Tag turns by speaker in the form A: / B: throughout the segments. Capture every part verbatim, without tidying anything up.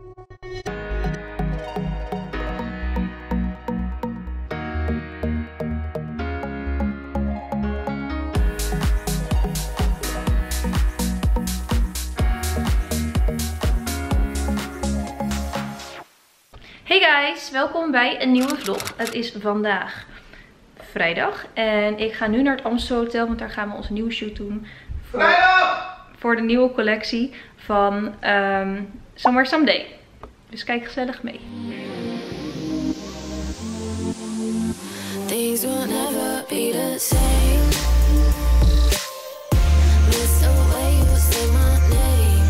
A: Hey guys, welkom bij een nieuwe vlog. Het is vandaag vrijdag en ik ga nu naar het Amstel Hotel, want daar gaan we onze nieuwe shoot doen. Voor, voor de nieuwe collectie van um, Somewhere Someday. Dus kijk gezellig mee. Things will never be the same. Miss the way you say my name.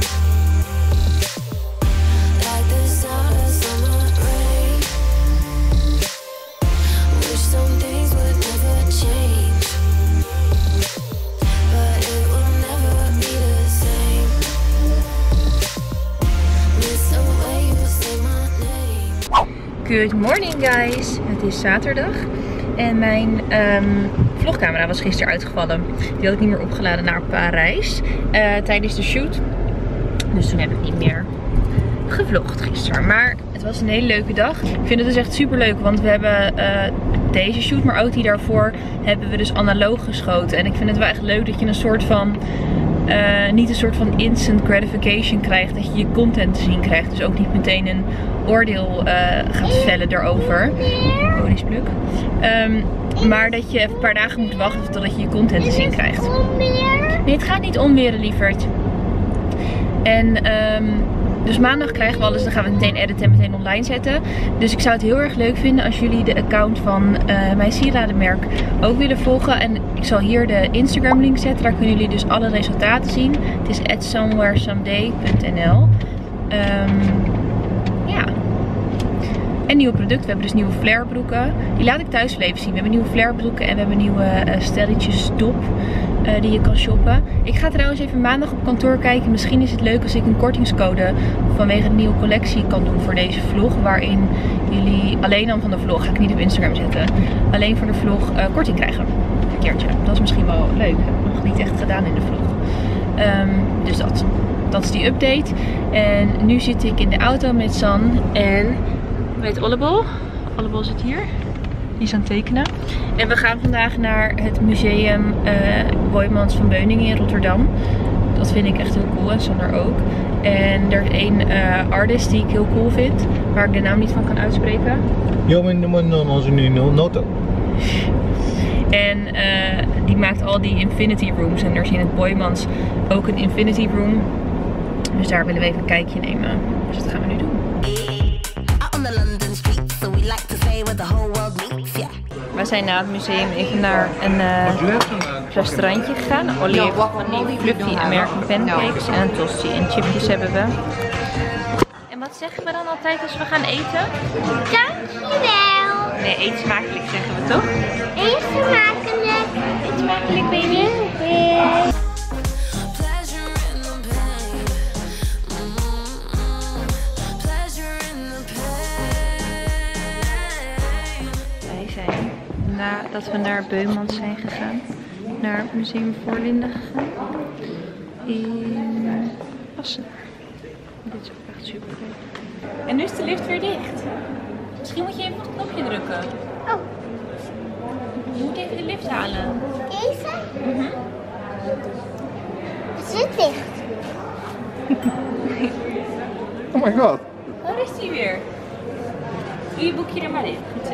A: Like the sound of summer rain. Wish some things would never change. But it will never be the same. Miss the way you say my name. Good morning guys. Het is zaterdag. En mijn um, vlogcamera was gisteren uitgevallen. Die had ik niet meer opgeladen naar Parijs. Uh, tijdens de shoot. Dus toen heb ik niet meer gevlogd gisteren. Maar het was een hele leuke dag. Ik vind het dus echt super leuk. Want we hebben uh, deze shoot, maar ook die daarvoor, hebben we dus analoog geschoten. En ik vind het wel echt leuk dat je een soort van... Uh, niet een soort van instant gratification krijgt. Dat je je content te zien krijgt. Dus ook niet meteen een oordeel uh, gaat vellen erover. Oh, die is pluk. Um, maar dat je even een paar dagen moet wachten totdat je je content te zien krijgt. Nee, het gaat niet onweren, lieverd. En um, dus maandag krijgen we alles. Dan gaan we het meteen editen en meteen online zetten. Dus ik zou het heel erg leuk vinden als jullie de account van uh, mijn sieradenmerk ook willen volgen. En ik zal hier de Instagram link zetten. Daar kunnen jullie dus alle resultaten zien. Het is at somewhere someday punt n l. Um, ja. En nieuwe producten. We hebben dus nieuwe flare broeken. Die laat ik thuis wel even zien. We hebben nieuwe flare broeken en we hebben nieuwe uh, stelletjes top uh, die je kan shoppen. Ik ga trouwens even maandag op kantoor kijken. Misschien is het leuk als ik een kortingscode vanwege de nieuwe collectie kan doen voor deze vlog. Waarin jullie alleen dan van de vlog, ga ik niet op Instagram zetten, alleen voor de vlog uh, korting krijgen. Een keertje. Dat is misschien wel leuk. Dat heb ik nog niet echt gedaan in de vlog. Um, dus dat. Dat is die update. En nu zit ik in de auto met San en met Ollebol. Ollebol zit hier. Die is aan het tekenen. En we gaan vandaag naar het museum uh, Boijmans van Beuningen in Rotterdam. Dat vind ik echt heel cool en Sander ook. En er is één uh, artist die ik heel cool vind, waar ik de naam niet van kan uitspreken. En uh, die maakt al die infinity rooms. En er is in het Boijmans ook een infinity room. Dus daar willen we even een kijkje nemen. Dus dat gaan we nu doen. We zijn na het museum even naar een uh, restaurantje gegaan. Ollie heeft van die fluffy American pancakes en een tosti en chipjes hebben we. En wat zeggen we dan altijd als we gaan eten?
B: Dankjewel.
A: Nee, eet smakelijk zeggen we toch?
B: Eet smakelijk.
A: Eet smakelijk, baby.
B: Yeah.
A: Nadat we naar Beumans zijn gegaan, naar het museum Voorlinden gegaan in Wassenaar. Dit is ook echt super leuk. En nu is de lift weer dicht. Misschien moet je even op het knopje drukken.
B: Oh.
A: Je moet even de lift halen.
B: Deze?
A: Mm-hmm.
B: Het zit dicht.
C: Oh my god.
A: Waar is die weer? Doe je boekje er maar in. Goed zo.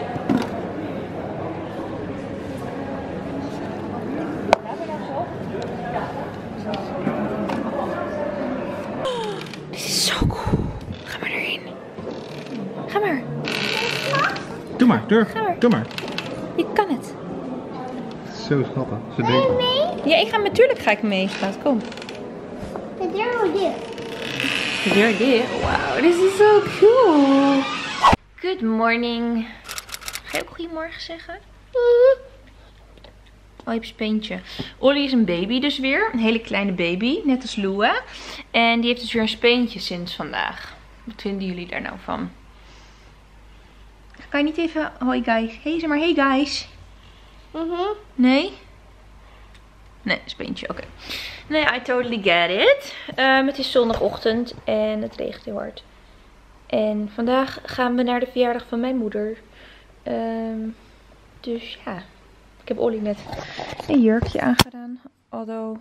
A: Dit is zo cool. Ga maar erin. Ga maar.
C: Doe maar, durf.
A: Ga maar.
C: Doe maar.
A: Je kan het.
C: Zo schattig. Ze
B: Wil je
C: denkt.
B: mee?
A: Ja, ik ga natuurlijk ga ik mee. Laat kom.
B: De deur wordt dicht.
A: De deur dicht. Wauw, this is so cool. Good morning. Ga je ook goedemorgen zeggen?
B: Mm-hmm.
A: Oh, je hebt speentje. Ollie is een baby dus weer. Een hele kleine baby. Net als Lua. En die heeft dus weer een speentje sinds vandaag. Wat vinden jullie daar nou van? Kan je niet even... Hoi guys. Hey, zeg maar hey guys.
B: Mm-hmm.
A: Nee? Nee, speentje. Oké. Okay. Nee, I totally get it. Um, het is zondagochtend en het regent heel hard. En vandaag gaan we naar de verjaardag van mijn moeder. Um, dus ja, ik heb Ollie net een jurkje aangedaan. Although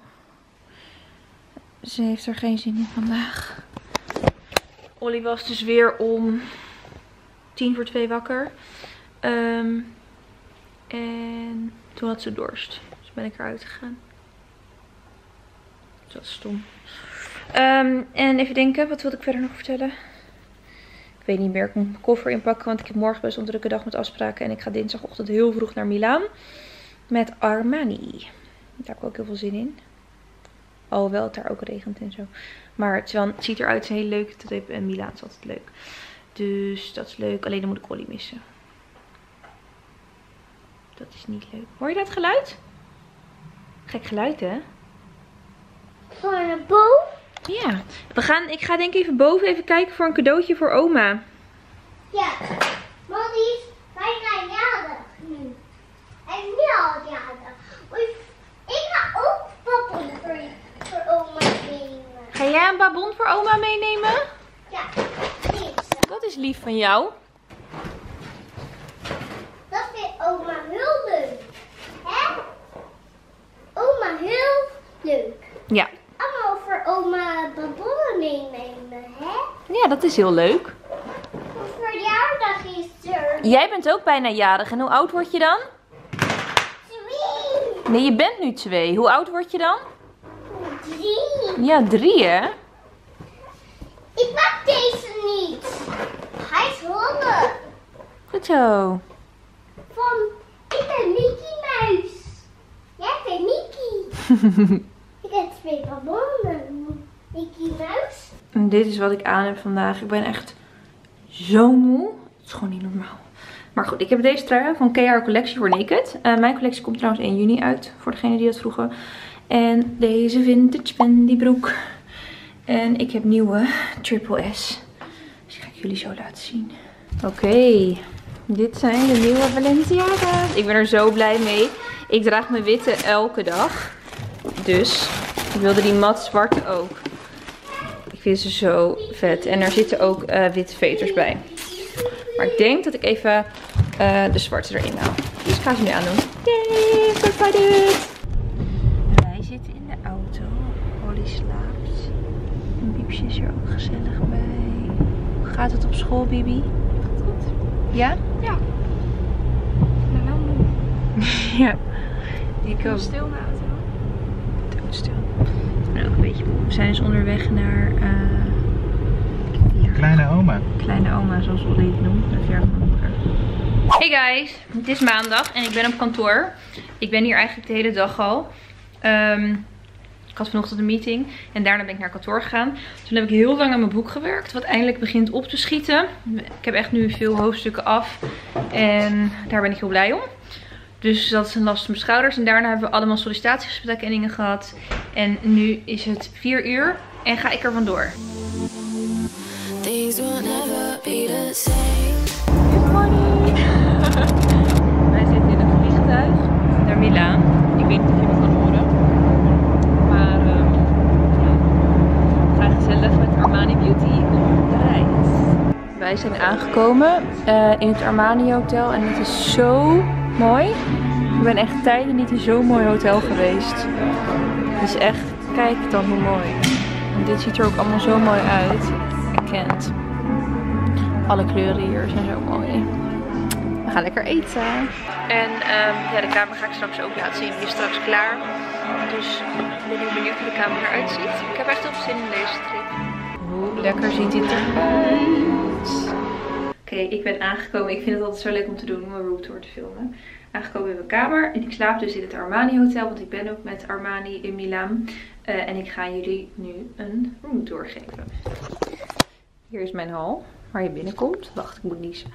A: ze heeft er geen zin in vandaag. Ollie was dus weer om tien voor twee wakker. Um, en toen had ze dorst. Dus ben ik eruit gegaan. Dat is stom. Um, en even denken, wat wilde ik verder nog vertellen? Ik weet niet meer. Ik moet mijn koffer inpakken, want ik heb morgen best een drukke dag met afspraken. En ik ga dinsdagochtend heel vroeg naar Milaan. Met Armani. Daar heb ik ook heel veel zin in. Alhoewel het daar ook regent en zo. Maar het, is wel, het ziet eruit, het is een hele leuke trip. En Milaan is altijd leuk. Dus dat is leuk. Alleen dan moet ik Ollie missen. Dat is niet leuk. Hoor je dat geluid? Gek geluid, hè?
B: Voor een boom?
A: Ja. We gaan, ik ga denk ik even boven even kijken voor een cadeautje voor oma.
B: Ja. Maar die is bijna jarig nu. En nu al jarig. Ik ga ook babon voor, voor oma meenemen.
A: Ga jij een babon voor oma meenemen?
B: Ja. Deze.
A: Dat is lief van jou.
B: Dat vindt oma heel leuk. Hè? Oma heel leuk.
A: Ja.
B: Allemaal voor oma babonnen meenemen, hè?
A: Ja, dat is heel leuk.
B: Mijn verjaardag is er.
A: Jij bent ook bijna jarig. En hoe oud word je dan?
B: Twee.
A: Nee, je bent nu twee. Hoe oud word je dan?
B: Drie.
A: Ja, drie hè?
B: Ik mag deze niet. Hij is rollen.
A: Goed zo.
B: Van, ik ben Mickey Muis. Jij bent Mickey. Ik heb twee babonnen. Mickey Muis.
A: En dit is wat ik aan heb vandaag. Ik ben echt zo moe. Het is gewoon niet normaal. Maar goed, ik heb deze trui aan van K R Collectie voor Naked. Uh, mijn collectie komt trouwens één juni uit. Voor degene die dat vroegen. En deze vintage Fendi broek. En ik heb nieuwe Triple S. Dus die ga ik jullie zo laten zien. Oké. Okay. Dit zijn de nieuwe Balenciaga's. Ik ben er zo blij mee. Ik draag mijn witte elke dag. Dus ik wilde die mat zwarte ook. Ik vind ze zo vet. En er zitten ook uh, witte veters bij. Maar ik denk dat ik even uh, de zwarte erin haal. Dus ik ga ze nu aandoen. Yay, so excited! Wij zitten in de auto. Ollie slaapt. En Biepje is er ook gezellig bij. Hoe gaat het op school, Bibi? Goed. Ja? Ja. Ik ben wel moe. Ja. Ik ook.
D: Stil na het wel.
A: Stil. Ik ben ook een beetje moe. We zijn dus onderweg naar uh,
C: Kleine oma.
A: Kleine oma, zoals Ollie het noemt. De verjaardag van mijn moeder. Hey guys, het is maandag en ik ben op kantoor. Ik ben hier eigenlijk de hele dag al. Um, ik had vanochtend een meeting en daarna ben ik naar kantoor gegaan. Toen heb ik heel lang aan mijn boek gewerkt, wat eindelijk begint op te schieten. Ik heb echt nu veel hoofdstukken af en daar ben ik heel blij om. Dus dat is een last van mijn schouders. En daarna hebben we allemaal sollicitatiegesprekken en dingen gehad. En nu is het vier uur en ga ik er vandoor. Things will never be the same. Good morning. Wij zitten in een vliegtuig naar Milaan. Ik weet niet of je me kan horen. Maar um, ja, we gaan gezellig met Armani Beauty op de reis. Wij zijn aangekomen uh, in het Armani Hotel en het is zo mooi. Ik ben echt tijden niet in zo'n mooi hotel geweest. Het is echt, kijk dan hoe mooi. En dit ziet er ook allemaal zo mooi uit. Erkend. Alle kleuren hier zijn zo mooi. We gaan lekker eten. En um, ja, de kamer ga ik straks ook laten zien. Die is straks klaar. Dus ik ben heel benieuwd hoe de kamer eruit ziet. Ik heb echt heel veel zin in deze trip. Hoe lekker ziet dit eruit. Oké, okay, ik ben aangekomen. Ik vind het altijd zo leuk om te doen, om een roomtour te filmen. Aangekomen in mijn kamer. En ik slaap dus in het Armani Hotel. Want ik ben ook met Armani in Milaan. Uh, en ik ga jullie nu een roomtour geven. Hier is mijn hal. Waar je binnenkomt. Wacht, ik moet niezen.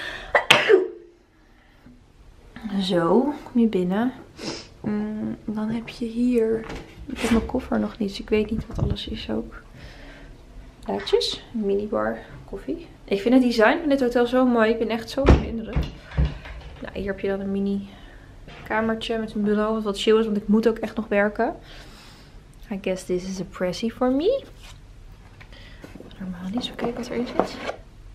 A: Zo, kom je binnen. Mm, dan heb je hier... Ik heb mijn koffer nog niet, dus ik weet niet wat alles is ook. Laadjes, een minibar, koffie. Ik vind het design van dit hotel zo mooi. Ik ben echt zo onder de indruk. Nou, hier heb je dan een mini kamertje met een bureau. Wat wat chill is, want ik moet ook echt nog werken. I guess this is a pressy for me. Normaal niet, zo kijken wat erin zit.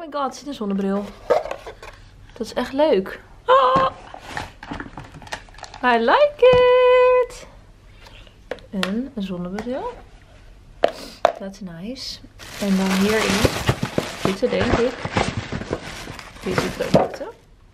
A: my god, er zit een zonnebril. Dat is echt leuk. Oh, I like it. En een zonnebril. That's nice. En dan hierin zitten denk ik deze producten.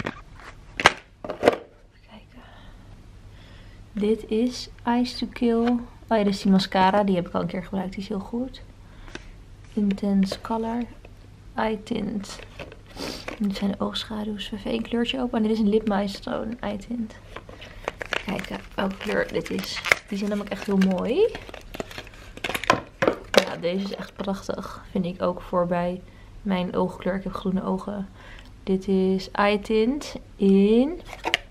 A: Kijken. Dit is Ice to Kill. Oh ja, dit is die mascara. Die heb ik al een keer gebruikt. Die is heel goed. Intense Color Eye Tint. En dit zijn de oogschaduws. We even één kleurtje open. En dit is een Lip Milestone Eye Tint. Kijken welke kleur dit is. Die zijn namelijk echt heel mooi. Ja, deze is echt prachtig. Vind ik ook voor bij mijn oogkleur. Ik heb groene ogen. Dit is Eye Tint in...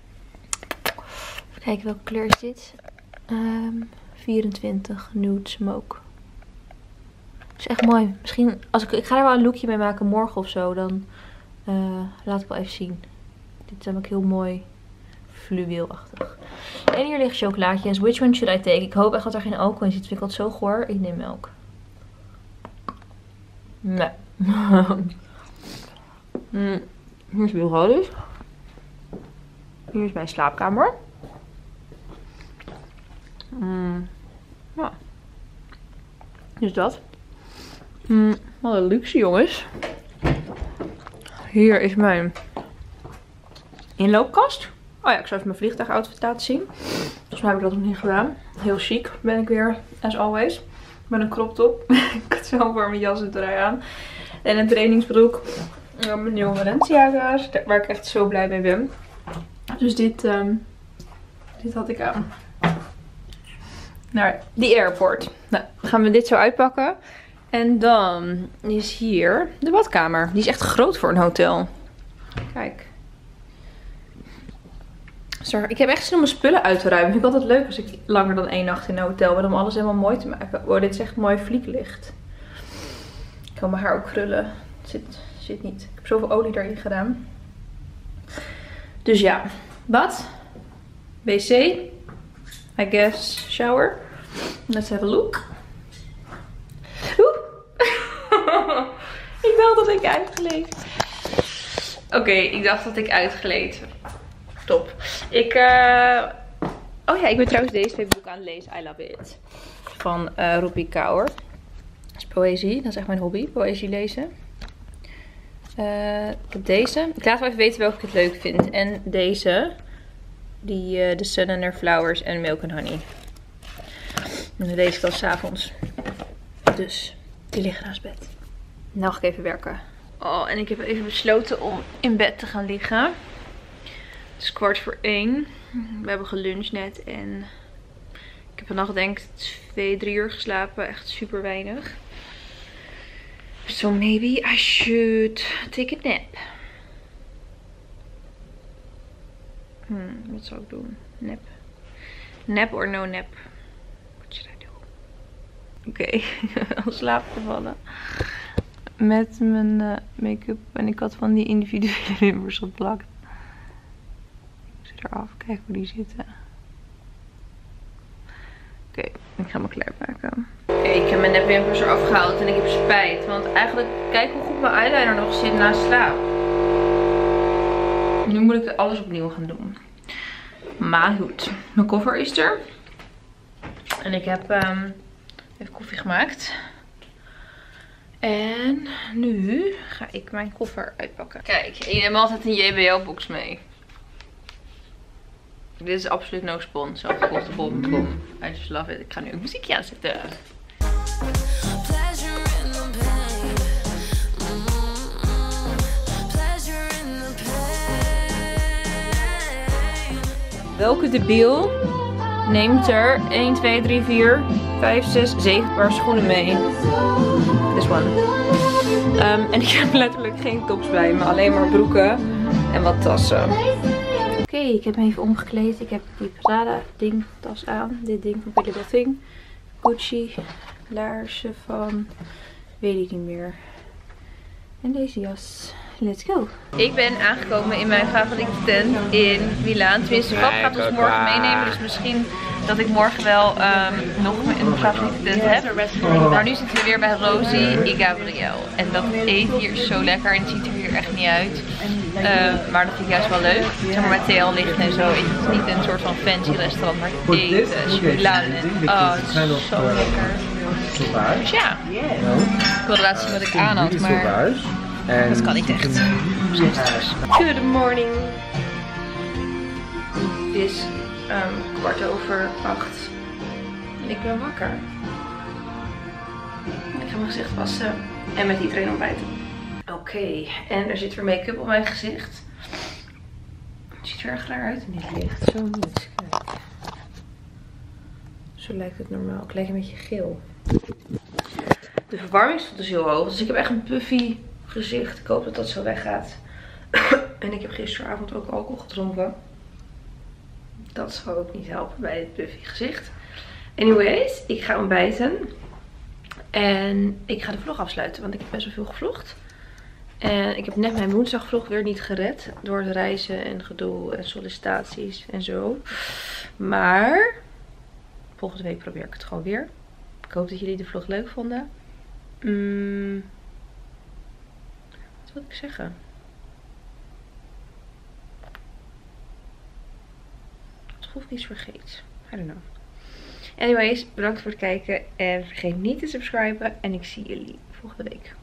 A: Even kijken welke kleur is dit. Um, vierentwintig Nude Smoke. Is echt mooi. Misschien, als ik, ik ga er wel een lookje mee maken morgen of zo. Dan uh, laat ik wel even zien. Dit is namelijk heel mooi fluweelachtig. En hier liggen chocolaatjes. Which one should I take? Ik hoop echt dat er geen alcohol in zit. Vind ik dat zo goor. Ik neem melk. Nee. mm, hier is Bilrodus. Hier is mijn slaapkamer. Mm, ja. Dus dat. Mm, wat een luxe, jongens. Hier is mijn inloopkast. Oh ja, ik zal even mijn vliegtuigoutfit laten zien. Volgens mij heb ik dat nog niet gedaan. Heel chic ben ik weer, as always. Met een crop top. Ik had zo voor mijn jas en trui aan. En een trainingsbroek. En mijn nieuwe Valenciaga's. Waar ik echt zo blij mee ben. Dus dit, um, dit had ik aan. Naar die airport. Nou, dan gaan we dit zo uitpakken. En dan is hier de badkamer. Die is echt groot voor een hotel. Kijk. Sorry, ik heb echt zin om mijn spullen uit te ruimen. Vind ik altijd leuk als ik langer dan één nacht in een hotel ben. Om alles helemaal mooi te maken. Oh, dit is echt mooi vlieklicht. Ik kan mijn haar ook krullen. Het zit, zit niet. Ik heb zoveel olie erin gedaan. Dus ja. Bad. wc. I guess shower. Let's have a look. Oeh. Ik dacht dat ik uitgleed. Oké, okay, ik dacht dat ik uitgleed. Top. Ik, uh... oh ja, ik ben trouwens deze twee boeken aan het lezen. I love it. Van uh, Rupi Kaur. Dat is poëzie. Dat is echt mijn hobby. Poëzie lezen. Uh, ik heb deze. Ik laat wel even weten welke ik het leuk vind. En deze. Die uh, The Sun and Their Flowers en Milk and Honey. En dan lees ik dan 's avonds. Dus die liggen naast bed. Nou ga ik even werken. Oh, en ik heb even besloten om in bed te gaan liggen. Het is kwart voor één. We hebben geluncht net en ik heb vannacht denk ik twee, drie uur geslapen. Echt super weinig. So maybe I should take a nap. Hmm, wat zou ik doen? Nap. Nap or no nap? What should I do? Oké, okay. Al slaap gevallen. Met mijn uh, make-up en ik had van die individuele rimmers geplakt. Eraf, kijk hoe die zitten. Oké, okay, ik ga me klaarmaken. Oké, okay, ik heb mijn nepwimpers eraf gehaald en ik heb spijt. Want eigenlijk, kijk hoe goed mijn eyeliner nog zit na slaap. Nu moet ik alles opnieuw gaan doen. Maar goed, mijn koffer is er. En ik heb um, even koffie gemaakt. En nu ga ik mijn koffer uitpakken. Kijk, ik neem altijd een J B L-box mee. Dit is absoluut no spon. Zo gekochte bol. I just love it. Ik ga nu een muziekje aanzetten. Welke debiel neemt er één, twee, drie, vier, vijf, zes, zeven paar schoenen mee? This one. Um, en ik heb letterlijk geen tops bij me. Alleen maar broeken en wat tassen. Oké, okay, ik heb me even omgekleed. Ik heb die Prada ding tas aan. Dit ding van Billy Botting. Gucci. Laarzen van... weet ik niet meer. En deze jas. let's go. Ik ben aangekomen in mijn favoriete tent in Milaan. Tenminste, pap gaat ons morgen meenemen. Dus misschien dat ik morgen wel um, nog een favoriete tent heb. Maar nu zitten we weer bij Rosie y Gabriel. En dat eten hier is zo lekker en het ziet er hier echt niet uit. Uh, maar dat vind ik juist wel leuk. Zeg maar met T L-licht en zo. Het is niet een soort van fancy restaurant, maar het eten is Milaan. Oh, het is zo lekker. Dus ja, ik wilde laten zien wat ik aan had, maar dat kan niet echt. Misschien straks. Good morning. Het is um, kwart over acht. En ik ben wakker. Ik ga mijn gezicht wassen en met iedereen ontbijten. Oké, okay. En er zit weer make-up op mijn gezicht. Het ziet er erg raar uit in dit licht. Zo niet. Kijk. Zo lijkt het normaal. Ik lijk een beetje geel. De verwarming stond dus heel hoog. Dus ik heb echt een puffy gezicht. Ik hoop dat dat zo weggaat. En ik heb gisteravond ook alcohol gedronken. Dat zal ook niet helpen bij dit puffy gezicht. Anyways, ik ga ontbijten. En ik ga de vlog afsluiten. Want ik heb best wel veel gevlogd. En ik heb net mijn woensdagvlog weer niet gered. Door het reizen en gedoe en sollicitaties en zo. Maar volgende week probeer ik het gewoon weer. Ik hoop dat jullie de vlog leuk vonden. Mm. Wat wil ik zeggen? Alsof ik iets vergeet. I don't know. Anyways, bedankt voor het kijken. En vergeet niet te subscriben. En ik zie jullie volgende week.